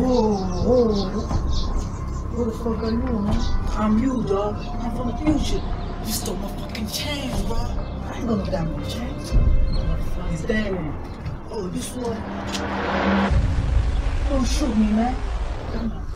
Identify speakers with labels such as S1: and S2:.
S1: Whoa. Who the fuck are you, man? I'm you, dog. I'm from the future. You stole my fucking chain, bro. I ain't gonna damn my chain. It's damn. Oh, you swore. Don't shoot me, man. Come on.